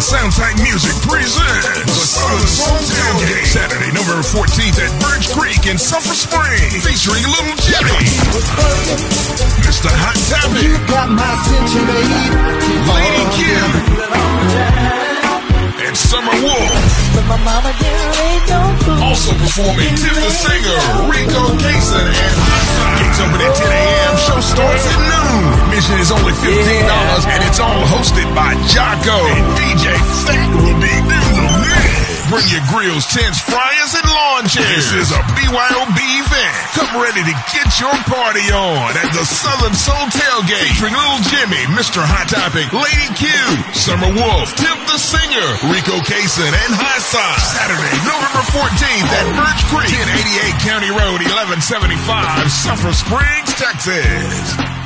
Soundtrack Music presents the Southern Soul Tailgate, Saturday, November 14th at Birch Creek in Sulphur Springs, featuring Little Jimmy, Mr. Hot Topic, You got my attention, babe. Lady Q, and Summer Wolf. But my mama didn't lay no food. Also performing Tip the Singer, Rico Kason, and Gates open at 10 a.m. Show starts at noon. Admission is only $15, and it's all hosted by Jocko and DJ Fat will be in the mix. Bring your grills, tents, fryers, and lawn chairs. This is a BYOB event. Come ready to get your party on at the Southern Soul Tailgate, featuring Little Jimmy, Mr. Hot Topic, Lady Q, Summer Wolf, Tip the Singer, Rico Kason, and High Side. Saturday, November 14th at Birch Creek, 1088 County Road, 1175, Sulphur Springs, Texas.